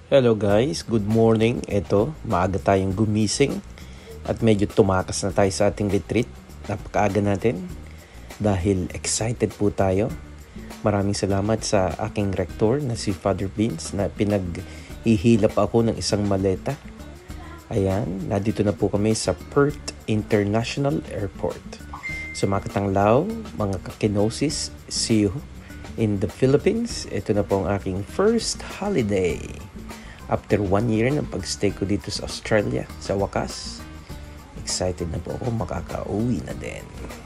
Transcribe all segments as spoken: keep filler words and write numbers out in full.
Hello guys, good morning. Ito, maaga tayong gumising at medyo tumakas na tayo sa ating retreat. Napakaaga natin dahil excited po tayo. Maraming salamat sa aking rector na si Father Vince na pinag-ihilap ako ng isang maleta. Ayan, nandito na po kami sa Perth International Airport. So mga katanglaw, mga kakinosis, see you in the Philippines. Ito na po ang aking first holiday. After one year ng pagstay ko dito sa Australia, sa wakas, excited na po ako, makaka-uwi na din.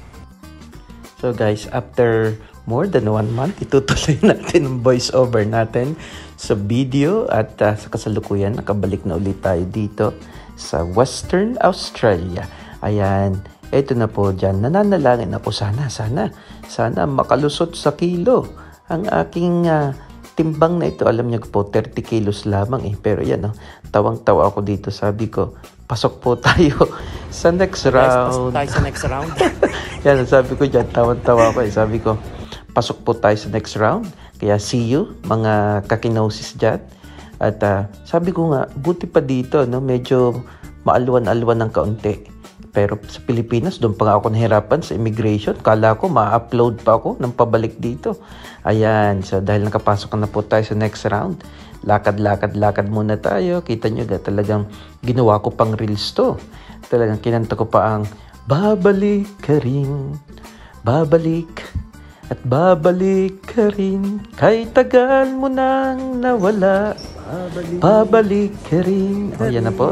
So guys, after more than one month, itutuloy natin ang voice-over natin sa video at uh, sa kasalukuyan, nakabalik na ulit tayo dito sa Western Australia. Ayan, eto na po dyan, nananalangin ako sana, sana, sana makalusot sa kilo ang aking uh, timbang na ito. Alam niyo po, thirty kilos lamang eh. Pero yan, oh, tawang-tawa ako dito. Sabi ko, pasok po tayo sa next round. Guys, pasok tayo sa next round. Yan, sabi ko dyan, tawang-tawa ako eh. Sabi ko, pasok po tayo sa next round. Kaya see you, mga kakinosis dyan. At uh, sabi ko nga, buti pa dito, no? Medyo maalwan-alwan ng kaunti. Pero sa Pilipinas, doon pa nga ako nahirapan sa immigration. Kala ko, ma-upload pa ako ng pabalik dito. Ayan, so dahil nakapasok na po tayo sa next round, lakad-lakad-lakad muna tayo. Kita nyo ga, talagang ginawa ko pang reels to. Talagang kinanta ko pa ang, babalik ka rin, babalik, at babalik ka rin, kay tagal mo nang nawala, babalik, babalik ka rin. O, yan na po,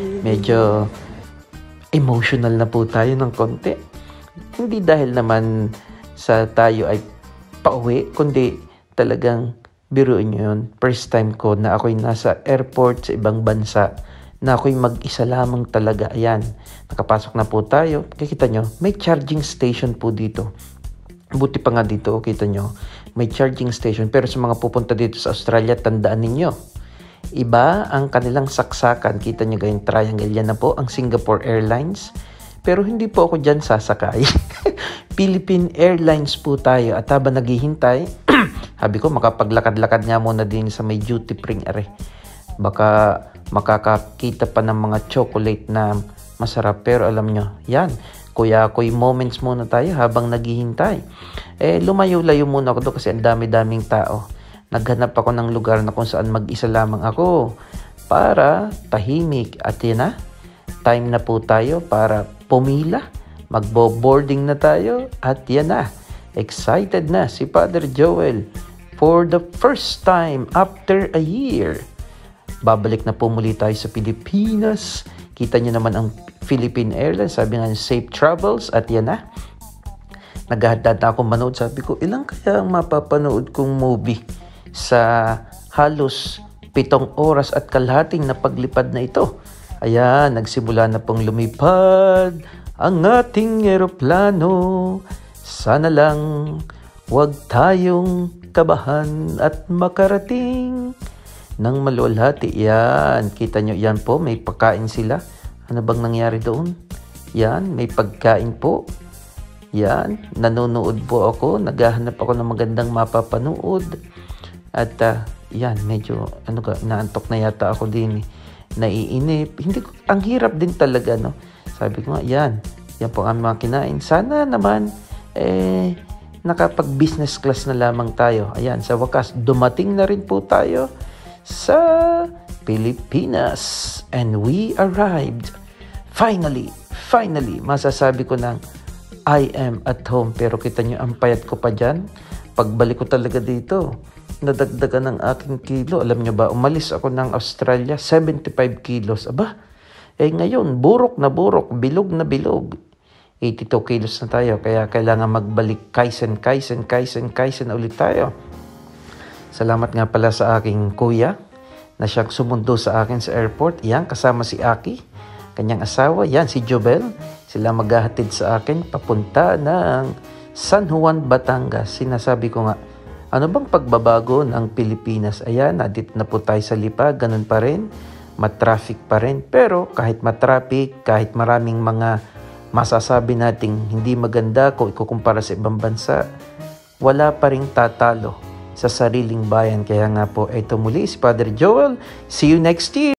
medyo emotional na po tayo ng konti. Hindi dahil naman sa tayo ay pauwi, kundi talagang biruin nyo yun. First time ko na ako'y nasa airport sa ibang bansa, na ako'y mag-isa lamang talaga. Ayan, nakapasok na po tayo. Kikita nyo, may charging station po dito. Buti pa nga dito, kita nyo, may charging station. Pero sa mga pupunta dito sa Australia, tandaan ninyo, iba ang kanilang saksakan. Kita nyo gayong triangle, yan na po ang Singapore Airlines. Pero hindi po ako dyan sasakay. Philippine Airlines po tayo. At habang naghihintay, sabi ko makapaglakad-lakad nga muna din sa may duty free are. Baka makakakita pa ng mga chocolate na masarap. Pero alam nyo, yan, kuya-kuy moments muna tayo habang naghihintay. Eh, lumayo-layo muna ako doon kasi ang dami-daming tao. Naghanap ako ng lugar na kung saan mag-isa lamang ako para tahimik. At yan na, time na po tayo para pumila. Magbo-boarding na tayo. At yan na, excited na si Father Joel for the first time after a year. Babalik na po muli tayo sa Pilipinas. Kita nyo naman ang Philippine Airlines. Sabi nga, safe travels. At yan na, naghahadad na ako manood. Sabi ko, ilang kaya ang mapapanood kong movie sa halos pitong oras at kalahating na paglipad na ito? Ayan, nagsimula na pong lumipad ang ating eroplano. Sana lang huwag tayong kabahan at makarating ng maluwalhati. Yan, kita nyo, yan po, may pagkain sila. Ano bang nangyari doon? Yan, may pagkain po. Yan, nanonood po ako. Naghahanap ako ng magandang mapapanood. At uh, yan, medyo ano ka, naantok na yata ako din. Naiinip. Hindi ko, ang hirap din talaga, no? Sabi ko nga, yan. Yan po ang mga kinain. Sana naman, eh, nakapag-business class na lamang tayo. Ayan, sa wakas, dumating na rin po tayo sa Pilipinas. And we arrived. Finally, finally, masasabi ko ng I am at home. Pero kita nyo, ang payat ko pa dyan. Pagbalik ko talaga dito, nadagdagan ng aking kilo. Alam nyo ba, umalis ako ng Australia, seventy-five kilos. Aba, eh ngayon, burok na burok, bilog na bilog. eighty-two kilos na tayo, kaya kailangan magbalik kaisen, kaisen, kaisen, kaisen ulit tayo. Salamat nga pala sa aking kuya na siyang sumundo sa akin sa airport. Yan, kasama si Aki, kanyang asawa. Yan, si Jobel. Sila maghahatid sa akin papunta ng San Juan, Batangas. Sinasabi ko nga, ano bang pagbabago ng Pilipinas? Ayan, nandito na po tayo sa Lipa, ganun pa rin, matraffic pa rin. Pero kahit matraffic, kahit maraming mga masasabi nating hindi maganda kung ikukumpara sa ibang bansa, wala pa rin tatalo sa sariling bayan. Kaya nga po, ito muli si Father Joel. See you next year!